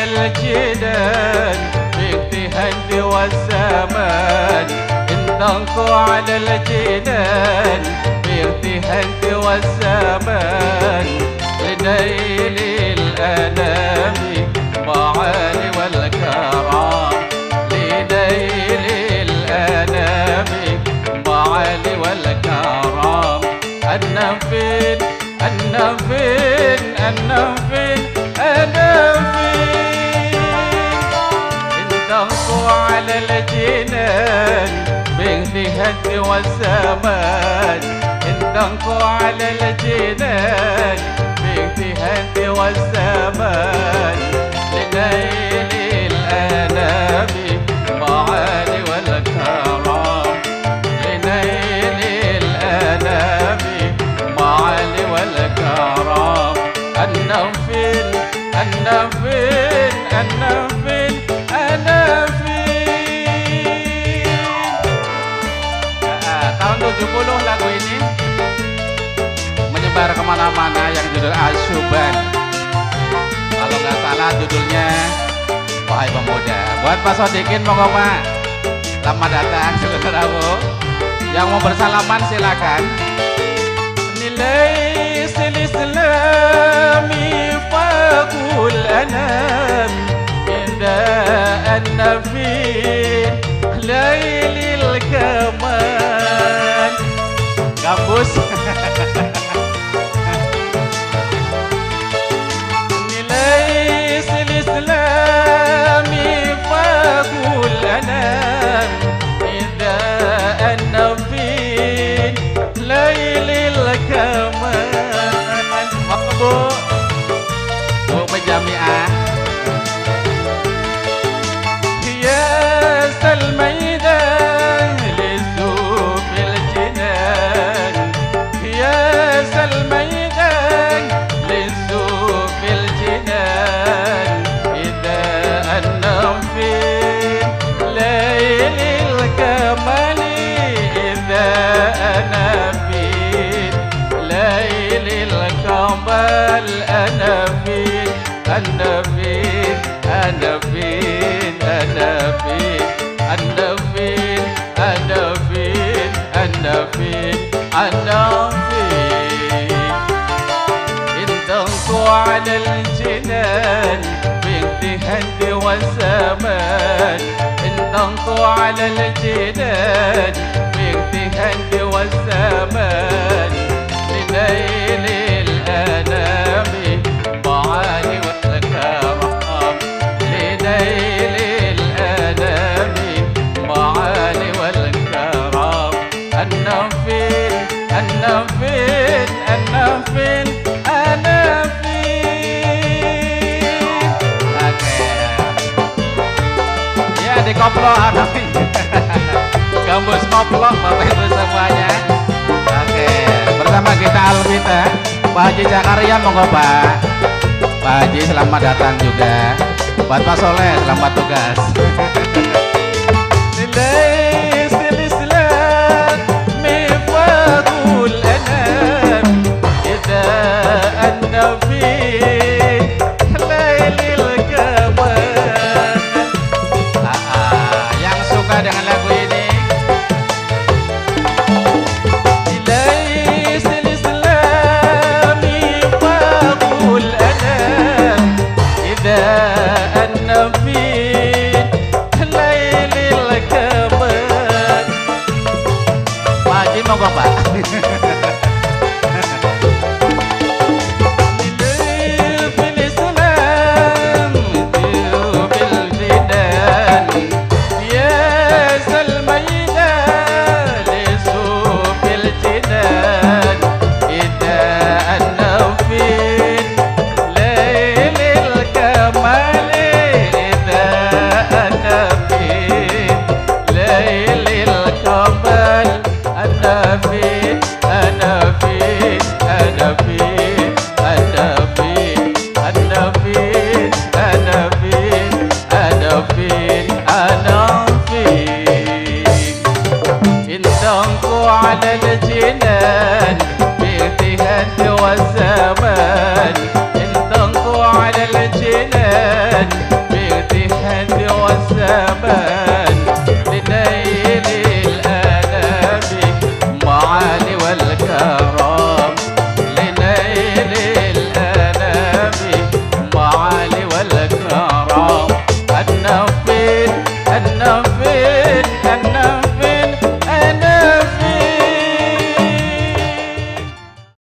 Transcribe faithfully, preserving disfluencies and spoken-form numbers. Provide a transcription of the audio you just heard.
الجنان باجتهاد والزمان انطلقوا على الجنان باجتهاد والزمان لنيل الأنام معالي والكرام لنيل الأنام معالي والكرام أنا فين أنا فين أنا فين أنا فين انطلقوا على الجنان باجتهاد والزمان انطلقوا على الجنان باجتهاد والزمان لنيل الأنام معالي والكرام لنيل الأنام معالي والكرام أنا فين أنا فين أنا فين أنا فين. Nah, tahun tujuh puluh lagu ini menyebar kemana-mana yang judul Asyuban. Kalau nggak salah judulnya Wahai Pemuda. Buat Pak Sodikin monggo Pak, selamat datang saudaraku. Yang mau bersalaman silakan. Nilai Islami fakul anam indah an-nafin lailil kaman. Gambus. Nilai Islami fakul anam indah an-nafin lailil kaman. Bu, Bu Pejamiah. Ya Salmaidan lizuf al-jinan Ya Salmaidan lizuf al-jinan Idha an-nafin lailil kamali Idha an-nafin lailil kamal أنا فين أنا فين أنا فين أنا فين أنا فين أنا فين أنا فين أنا فين انطلقوا على الجنان باجتهاد والزمان انطلقوا على الجنان باجتهاد والزمان لنيل الأنام معالي والكرام لنيل الأنام معالي والكرام أنا فين أنا فين أنا فين أنا فين. Oke ya, di koplok ada gambus koplok Bapak Ibu semuanya. Oke, bersama kita Alvita Pak Haji Zakaria monggo Pak. Pak Haji selamat datang juga. Buat Pak Soleh selamat tugas.